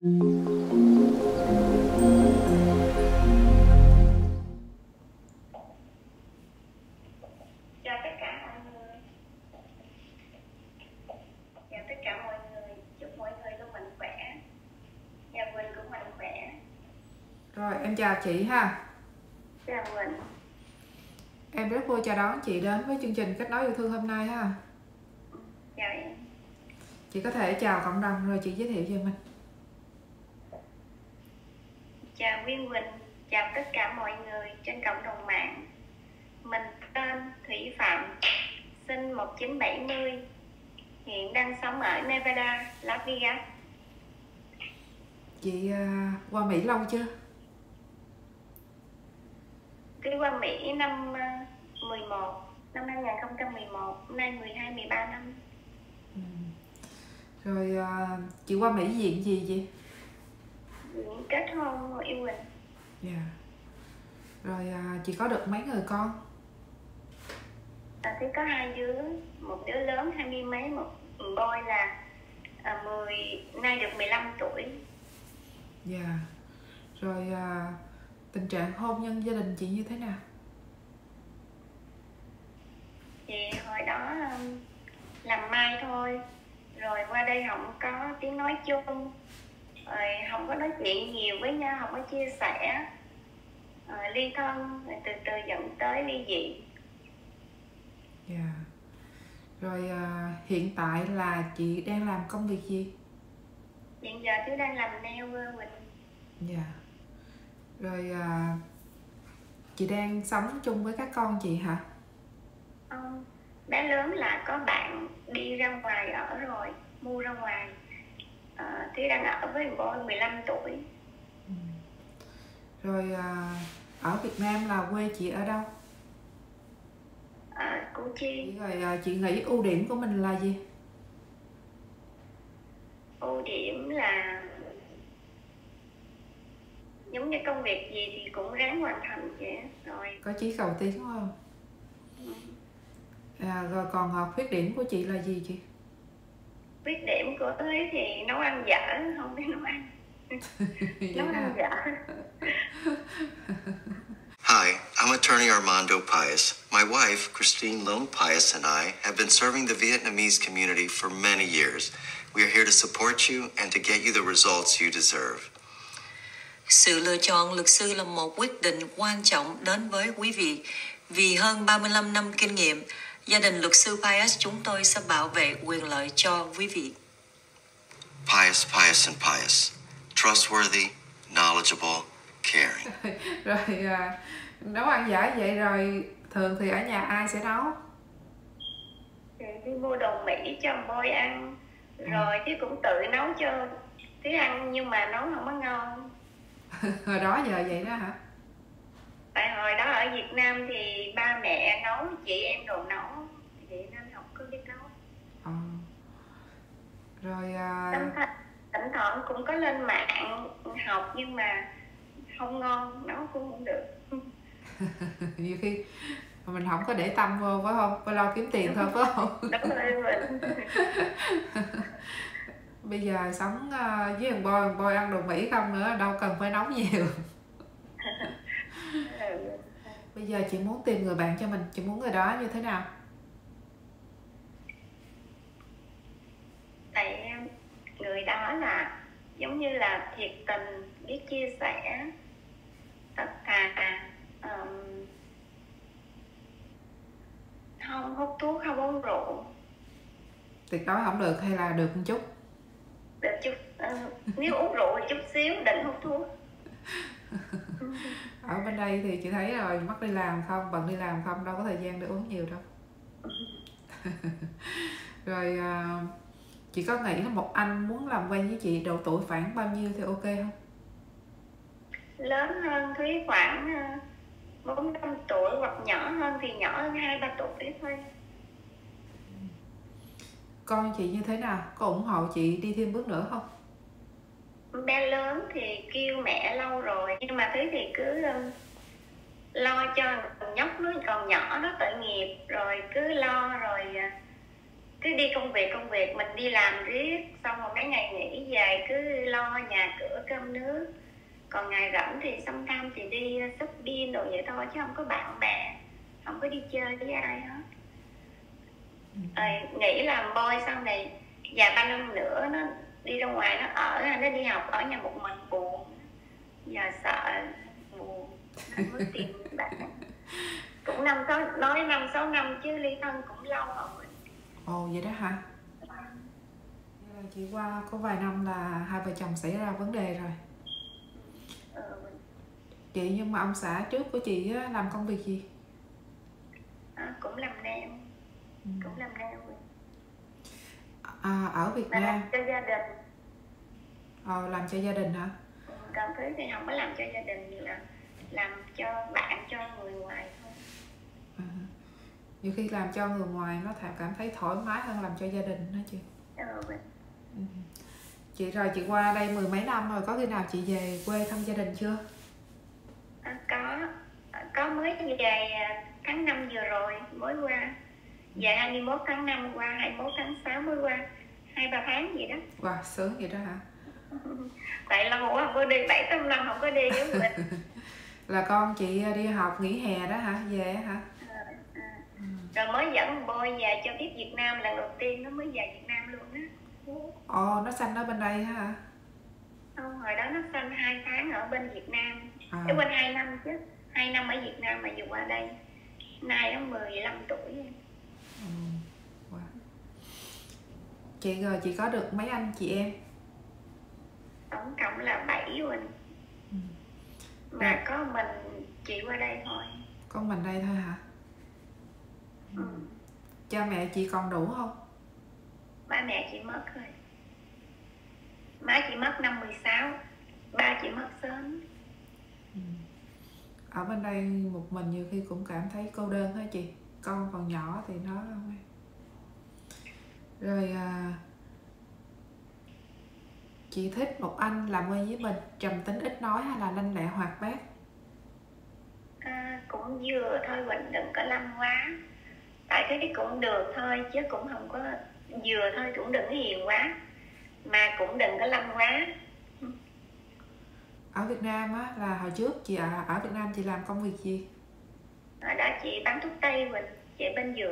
Chào tất cả mọi người. Chào tất cả mọi người. Chúc mọi người luôn mạnh khỏe. Nhà Quỳnh cũng mạnh khỏe. Rồi em chào chị ha. Chào Quỳnh. Em rất vui chào đón chị đến với chương trình Kết nối yêu thương hôm nay ha. Chào em. Chị có thể chào cộng đồng rồi chị giới thiệu về mình. Chào Nguyên Quỳnh. Chào tất cả mọi người trên cộng đồng mạng. Mình tên Thủy Phạm, sinh 1970, hiện đang sống ở Nevada, Las Vegas. Chị qua Mỹ lâu chưa? Đi qua Mỹ năm 2011, hôm nay 12-13 năm. Rồi chị qua Mỹ diện gì chị? Diện kết hôn yêu Quỳnh. Dạ. Rồi chị có được mấy người con? Thì có 2 đứa, một đứa lớn 20 mấy, một boy là nay được 15 tuổi. Dạ. Rồi tình trạng hôn nhân gia đình chị như thế nào? Thì hồi đó làm mai thôi, rồi qua đây không có tiếng nói chung, rồi không có nói chuyện nhiều với nhau, không có chia sẻ, ly thân, rồi từ từ dẫn tới ly dị. Dạ. Rồi hiện tại là chị đang làm công việc gì? Hiện giờ tôi đang làm nail Quỳnh. Dạ. Rồi chị đang sống chung với các con chị hả? Bé lớn là có bạn đi ra ngoài ở rồi, mua ra ngoài. Thúy đang ở với boy 15 tuổi. Rồi ở Việt Nam là quê chị ở đâu? Củ Chi. Rồi chị nghĩ ưu điểm của mình là gì? Ưu điểm là giống như công việc gì thì cũng ráng hoàn thành vậy rồi. Có chí cầu tiến đúng không? Rồi còn khuyết điểm của chị là gì chị? Khuyết điểm của Thúy thì nấu ăn dở, không biết nấu ăn. Nấu ăn dở. Hi, I'm attorney Armando Pius. My wife, Christine Lone Pius, and I have been serving the Vietnamese community for many years. We are here to support you and to get you the results you deserve. Sự lựa chọn luật sư là một quyết định quan trọng đến với quý vị. Vì hơn 35 năm kinh nghiệm, gia đình luật sư Pius chúng tôi sẽ bảo vệ quyền lợi cho quý vị. Pius, Pius, and Pius. Trustworthy, knowledgeable, caring. Rồi nấu ăn dở vậy rồi thường thì ở nhà ai sẽ nấu? Thì đi mua đồ Mỹ cho boy ăn, rồi chứ cũng tự nấu cho Thúy ăn, nhưng mà nấu không có ngon. Hồi đó giờ vậy đó hả? Tại hồi đó ở Việt Nam thì ba mẹ nấu, chị em đồ nấu, vậy nên không có biết nấu. Rồi thỉnh thoảng cũng có lên mạng học, nhưng mà không ngon, nấu cũng không được. nhiều khi mình không có để tâm vô phải không? Phải lo kiếm tiền thôi phải không? Đúng rồi mình. Bây giờ sống với thằng boy ăn đồ Mỹ không nữa, đâu cần phải nấu nhiều. Bây giờ chị muốn tìm người bạn cho mình, chị muốn người đó như thế nào? Tại người đó là giống như là thiệt tình, biết chia sẻ, thật thà, không hút thuốc, không uống rượu. Tuyệt đối không được hay là được một chút? Được chút, nếu uống rượu thì chút xíu, định hút thuốc. Ở bên đây thì chị thấy rồi, mất đi làm không, bận đi làm không, đâu có thời gian để uống nhiều đâu. Rồi chị có nghĩ là một anh muốn làm quen với chị độ tuổi khoảng bao nhiêu thì ok không? Lớn hơn Thúy khoảng 4-5 tuổi, hoặc nhỏ hơn thì nhỏ hơn 2-3 tuổi thôi. Con chị như thế nào? Có ủng hộ chị đi thêm bước nữa không? Bé lớn thì kêu mẹ lâu rồi, nhưng mà Thúy thì cứ lo cho nhóc nó còn nhỏ, nó tội nghiệp, rồi cứ lo rồi cứ đi công việc, mình đi làm riết, xong rồi mấy ngày nghỉ về cứ lo nhà cửa cơm nước, còn ngày rảnh thì sometimes thì đi shopping đồ vậy thôi, chứ không có bạn bè, không có đi chơi với ai hết. Nghĩ làm boy sau này vài 3 năm nữa nó đi ra ngoài nó đi học ở nhà một mình buồn, giờ sợ buồn nên mới tìm bạn. Cũng 5-6 năm chứ ly thân cũng lâu rồi. Ồ vậy đó hả? Vậy là chị qua có vài năm là hai vợ chồng xảy ra vấn đề rồi. Chị, nhưng mà ông xã trước của chị á, làm công việc gì? Cũng làm nail. Cũng làm nail. Ở Việt Nam. Làm cho gia đình. Làm cho gia đình hả? Còn thứ thì không có làm cho gia đình, là làm cho bạn, cho người ngoài thôi. Nhiều khi làm cho người ngoài nó cảm thấy thoải mái hơn làm cho gia đình đó chị. Chị rồi chị qua đây 10 mấy năm rồi, có khi nào chị về quê thăm gia đình chưa? Có mới về tháng 5 vừa rồi mới qua. Về 21 tháng 5 qua, 21 tháng 6 mới qua, 2-3 tháng gì đó. Wow, sướng vậy đó hả? Tại lâu quá không có đi, 7-8 năm không có đi với mình. Là con chị đi học nghỉ hè đó hả? Về hả? Rồi mới dẫn boy về cho biết Việt Nam, lần đầu tiên nó mới về Việt Nam luôn á. Nó sanh ở bên đây hả? Không, hồi đó nó sanh 2 tháng ở bên Việt Nam. Ở bên 2 năm chứ. 2 năm ở Việt Nam mà vừa qua đây. Nay nó 15 tuổi. Wow. Chị rồi chị có được mấy anh chị em? Tổng cộng là 7 Quỳnh. Mà có mình chị qua đây thôi. Có mình đây thôi hả? Cha mẹ chị còn đủ không? Ba mẹ chị mất rồi. Má chị mất năm 16, ba chị mất sớm. Ở bên đây một mình nhiều khi cũng cảm thấy cô đơn hả chị? Con còn nhỏ thì nó không. Rồi chị thích một anh làm quen với mình trầm tính ít nói hay là lanh lẹ hoạt bát? Cũng vừa thôi Quỳnh, đừng có lâm quá. Tại cái cũng được thôi chứ cũng không có, vừa thôi, cũng đừng hiền quá mà cũng đừng có lâm quá. Ở Việt Nam á, là hồi trước chị ở Việt Nam chị làm công việc gì? Ở đó chị bán thuốc tây Quỳnh, chị bên dược.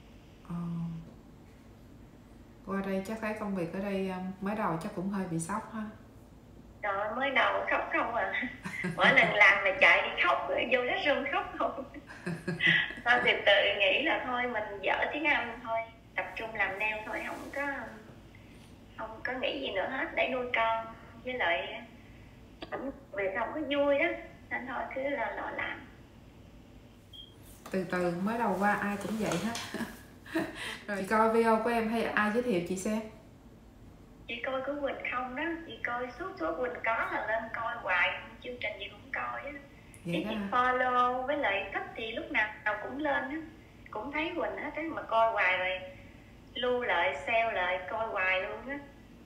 Qua đây chắc thấy công việc ở đây mới đầu chắc cũng hơi bị sốc ha. Rồi mới đầu khóc không à. Mỗi lần làm mà chạy đi khóc rồi vô hết room khóc không. Thôi thì tự nghĩ là thôi mình dở tiếng Anh thôi, tập trung làm nail thôi, không có nghĩ gì nữa hết để nuôi con, với lại cũng việc không có vui đó nên thôi cứ lo làm. Từ từ, mới đầu qua ai cũng vậy hết. Rồi chị coi video của em hay ai giới thiệu chị xem? Chị coi của Quỳnh không đó, chị coi suốt Quỳnh có là lên coi hoài, chương trình gì cũng coi á. Chị follow với lại thích thì lúc nào cũng lên á, cũng thấy Quỳnh á, thế mà coi hoài rồi lưu lại, sale lại, coi hoài luôn á.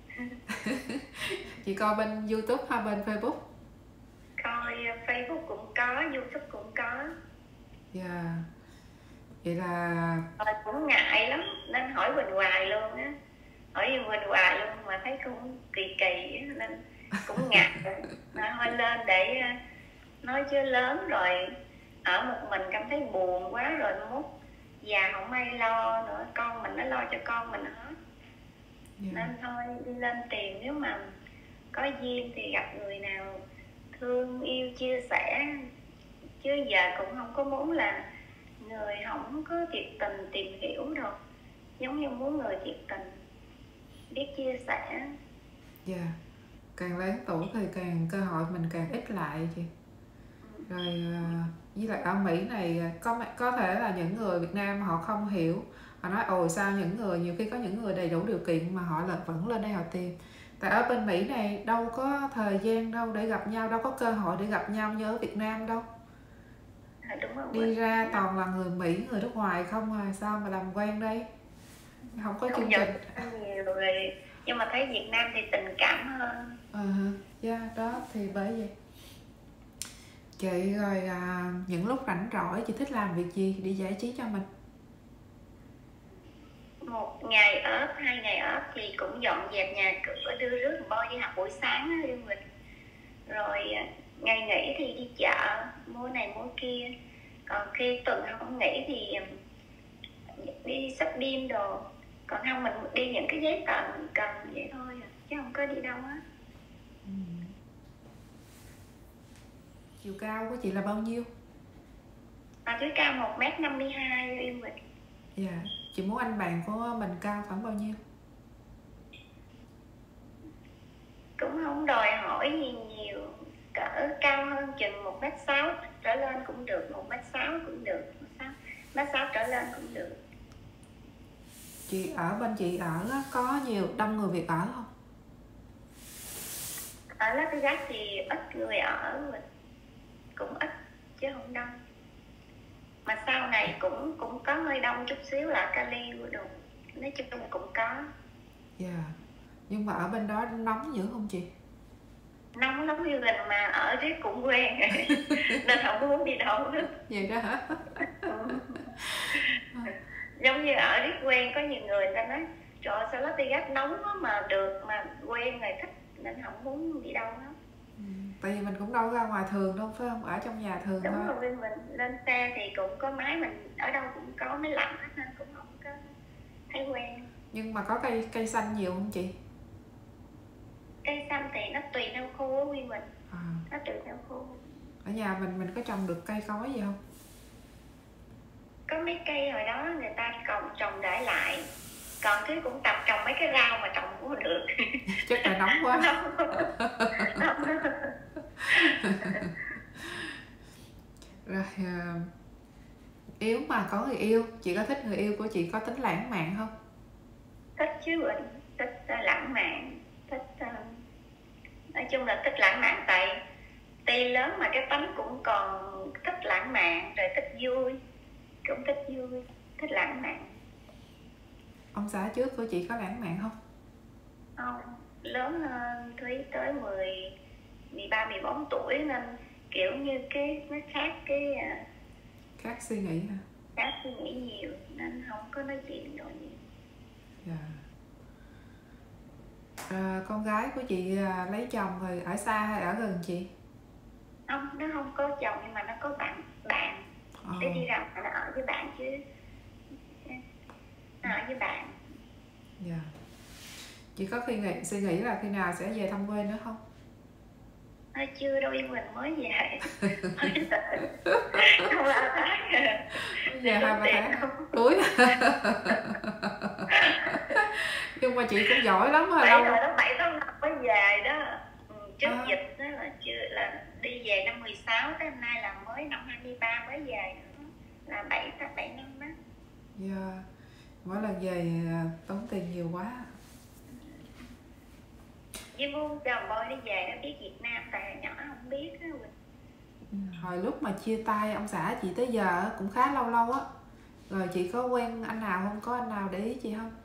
Chị coi bên YouTube hay bên Facebook? Coi Facebook cũng có, YouTube cũng có. Dạ. Vậy là cũng ngại lắm nên hỏi Quỳnh hoài luôn á, hỏi Quỳnh hoài luôn mà thấy cũng kỳ nên cũng ngại. Mà thôi lên để nói chứ lớn rồi ở một mình cảm thấy buồn quá, rồi mốt già không ai lo nữa, con mình nó lo cho con mình hết. Nên thôi đi lên tìm, nếu mà có duyên thì gặp người nào thương yêu chia sẻ, chứ giờ cũng không có muốn là người không có thiệt tình tìm hiểu đâu, giống như muốn người thiệt tình biết chia sẻ. Dạ. Càng lớn tuổi thì càng cơ hội mình càng ít lại chị. Rồi với lại ở Mỹ này có thể là những người Việt Nam họ không hiểu, họ nói ồ sao những người, nhiều khi có những người đầy đủ điều kiện mà họ vẫn lên đây họ tìm. Tại ở bên Mỹ này đâu có thời gian đâu để gặp nhau, đâu có cơ hội để gặp nhau như ở Việt Nam đâu. Đúng rồi. Đi ra toàn là người Mỹ, người nước ngoài không à, sao mà làm quen đây, không có chương trình nhiều rồi. Nhưng mà thấy Việt Nam thì tình cảm hơn. Dạ, đó thì bởi vậy. Chị rồi những lúc rảnh rỗi chị thích làm việc gì để giải trí cho mình? 1 ngày ốp, 2 ngày ốp thì cũng dọn dẹp nhà cửa, đưa rước Bo đi học buổi sáng á Uyên Quỳnh. Rồi ngày nghỉ thì đi chợ mua này mua kia, còn khi tuần không nghỉ thì đi shopping đồ, còn không mình đi những cái giấy tờ mình cần vậy thôi à, chứ không có đi đâu á. Chiều cao của chị là bao nhiêu? Chiều cao 1m52 Uyên Quỳnh. Dạ. Chị muốn anh bạn của mình cao khoảng bao nhiêu? Cũng không đòi hỏi gì nhiều, cỡ cao hơn chừng 1m6 trở lên cũng được, 1m6 cũng được, 1m6 trở lên cũng được. Chị ở bên chị ở á, có nhiều đông người Việt ở không? Ở Las Vegas thì ít người ở, cũng ít chứ không đông. Mà sau này cũng có hơi đông chút xíu là Cali đồ, nói chung là cũng có. Dạ. Nhưng mà ở bên đó nóng dữ không chị? Nóng lắm như mình, mà ở riết cũng quen nên không muốn đi đâu hết. Vậy đó hả? Giống như ở riết quen, có nhiều người ta nói trời ơi, sao Las Vegas nóng quá mà được, mà quen rồi thích nên không muốn đi đâu hết. Tại vì mình cũng đâu ra ngoài thường đâu, phải không? Ở trong nhà thường Đúng thôi. rồi, mình lên xe thì cũng có máy, mình ở đâu cũng có máy lạnh hết nên cũng không có thấy quen. Nhưng mà có cây xanh nhiều không chị? Cây xanh thì nó tùy theo khu á Quy Bình. Nó tùy theo khu. Ở nhà mình có trồng được cây cối gì không? Có mấy cây hồi đó người ta trồng để lại, còn thứ cũng tập trồng mấy cái rau mà trồng cũng không được. Chắc là nóng quá. Rồi Yếu mà có người yêu, chị có thích người yêu của chị có tính lãng mạn không? Thích chứ Quỳnh, thích lãng mạn, thích nói chung là thích lãng mạn, tại tuy lớn mà cái tánh cũng còn thích lãng mạn, rồi thích vui, cũng thích vui, thích lãng mạn. Ông xã trước của chị có lãng mạn không? Không, lớn hơn Thúy tới 13, 14 tuổi nên kiểu như cái nó khác Khác suy nghĩ hả? khác suy nghĩ nhiều nên không có nói chuyện đồ nhiều. Dạ. Con gái của chị lấy chồng rồi ở xa hay ở gần chị? Không, nó không có chồng nhưng mà nó có bạn để đi ra nó ở với bạn chứ, nó ở với bạn. Dạ. Chị có suy nghĩ là khi nào sẽ về thăm quê nữa không? Chưa đâu, mình mới về. Không là tháng về 2-3 tháng cuối. Nhưng mà chị cũng giỏi lắm rồi. Lâu rồi đó, 7 tháng 5 mới về đó. Trước dịch đó là đi về năm 16, tới hôm nay là mới năm 23 mới về nữa. Là 7 năm đó. Dạ. Mỗi lần về tốn tiền nhiều quá. Với muốn chồng Boy đi về nó biết Việt Nam, tại nhỏ không biết đó. Hồi lúc mà chia tay ông xã chị tới giờ cũng khá lâu á. Rồi chị có quen anh nào không? Có anh nào để ý chị không?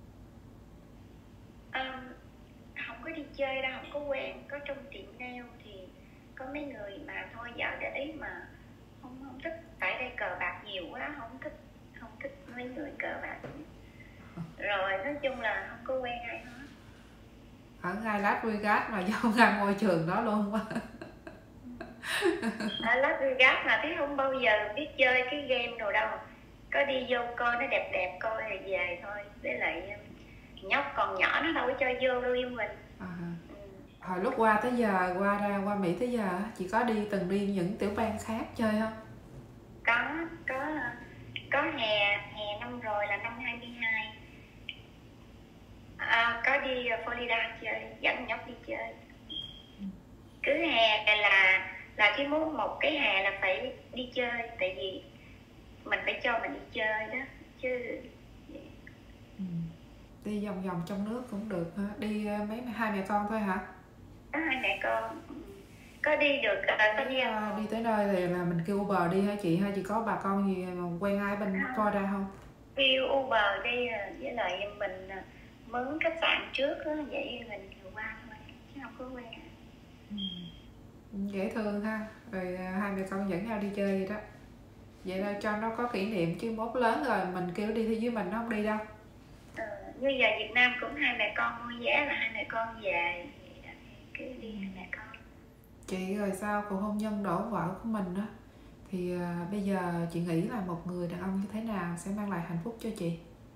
Không có đi chơi đâu, không có quen. Có trong tiệm nail thì có mấy người mà thôi vợ để ý mà không thích. Tại đây cờ bạc nhiều quá, không thích mấy người cờ bạc. Rồi nói chung là không có quen ai hết. Ở ngay Las Vegas mà vô ngay môi trường đó luôn quá. Ở Las Vegas mà thấy không bao giờ biết chơi cái game đồ đâu. Có đi vô coi nó đẹp coi rồi về thôi. Với lại nhóc còn nhỏ nó đâu có chơi vô đâu yêu mình. Hồi lúc qua tới giờ, qua Mỹ tới giờ chị có từng đi những tiểu bang khác chơi không? Có hè năm rồi là năm 22. Có đi Florida chơi, dẫn nhóc đi chơi. Cứ hè là khi muốn một cái hè là phải đi chơi, tại vì mình phải cho mình đi chơi đó chứ. Đi vòng trong nước cũng được hả? Đi hai mẹ con thôi hả? Có hai mẹ con. Có đi được đi tới nơi thì là mình kêu Uber đi hả chị? Hay chị có bà con gì mà quen ai bên Florida không? Kêu Uber đi, với lại mình mướn khách sạn trước đó, vậy mình kêu qua thôi chứ không có quen. Dễ thương ha. Rồi hai mẹ con dẫn nhau đi chơi vậy đó. Vậy là cho nó có kỷ niệm, chứ mốt lớn rồi mình kêu đi với mình nó không đi đâu. như giờ Việt Nam cũng hai mẹ con mua vé là hai mẹ con về, cứ đi hai mẹ con. Chị rồi sao cuộc hôn nhân đổ vỡ của mình á, thì bây giờ chị nghĩ là một người đàn ông như thế nào sẽ mang lại hạnh phúc cho chị?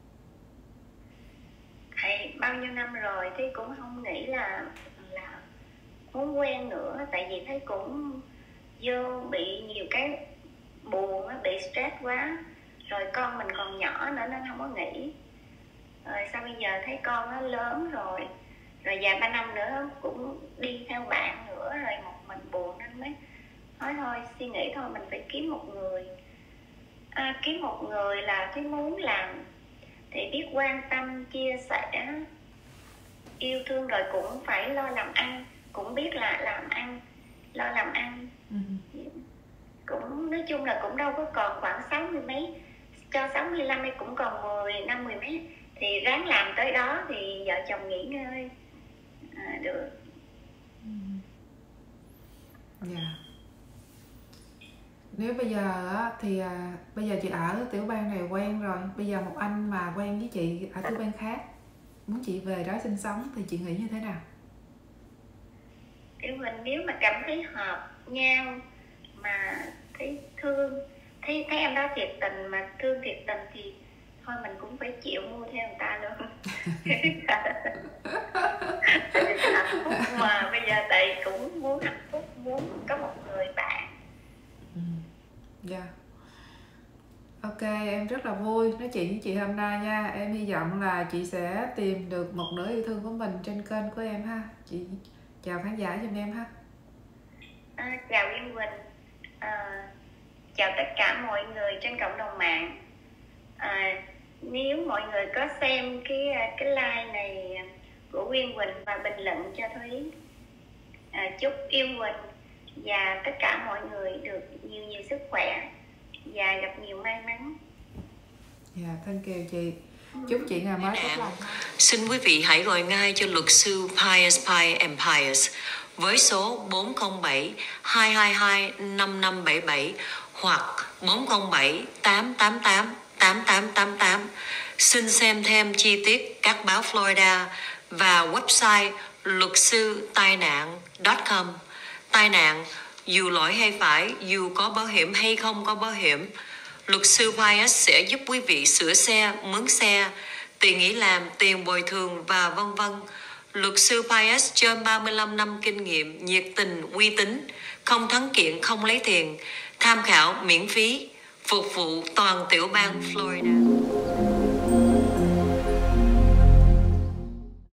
Thầy bao nhiêu năm rồi thì cũng không nghĩ là muốn quen nữa, tại vì thấy cũng vô bị nhiều cái buồn á, bị stress quá, rồi con mình còn nhỏ nữa nên không có nghĩ. Rồi sao bây giờ thấy con nó lớn rồi vài ba năm nữa cũng đi theo bạn nữa, rồi một mình buồn nên mới nói thôi, suy nghĩ thôi mình phải kiếm một người. Kiếm một người là cái muốn làm thì biết quan tâm, chia sẻ, yêu thương, rồi cũng phải lo làm ăn, cũng biết là làm ăn, lo làm ăn. Cũng nói chung là cũng đâu có còn khoảng 60 mấy, cho 65 ấy cũng còn 10 năm 10 mấy, thì ráng làm tới đó thì vợ chồng nghỉ ngơi được. Dạ. Nếu bây giờ á, thì bây giờ chị ở tiểu bang này quen rồi, bây giờ một anh mà quen với chị ở tiểu bang khác muốn chị về đó sinh sống thì chị nghĩ như thế nào? Thì mình nếu mà cảm thấy hợp nhau, mà thấy thương, thấy em đó thiệt tình, mà thương thiệt tình thì thôi mình cũng phải chịu mua theo người ta luôn. Hạnh phúc mà bây giờ tại cũng muốn hạnh phúc, muốn có một người bạn. Dạ. Ok, em rất là vui nói chuyện với chị hôm nay nha. Em hy vọng là chị sẽ tìm được một nửa yêu thương của mình trên kênh của em ha. Chị chào khán giả giùm em ha. Chào Yên Quỳnh, chào tất cả mọi người trên cộng đồng mạng. Nếu mọi người có xem cái live này của Uyên Quỳnh và bình luận cho Thúy, chúc Uyên Quỳnh và tất cả mọi người được nhiều sức khỏe và gặp nhiều may mắn. Dạ, thank you chị. Chúc chị ngày mới tốt lành. Xin quý vị hãy gọi ngay cho luật sư Pius Pi Empires với số 407 222 5577 hoặc 407 888 8888. Xin xem thêm chi tiết các báo Florida và website luật sư tai nạn.com. Tai nạn dù lỗi hay phải, dù có bảo hiểm hay không có bảo hiểm, luật sư Pius sẽ giúp quý vị sửa xe, mướn xe, tiền nghỉ làm, tiền bồi thường và vân vân. Luật sư Pius trên 35 năm kinh nghiệm, nhiệt tình, uy tín, không thắng kiện, không lấy tiền, tham khảo miễn phí, phục vụ toàn tiểu bang Florida.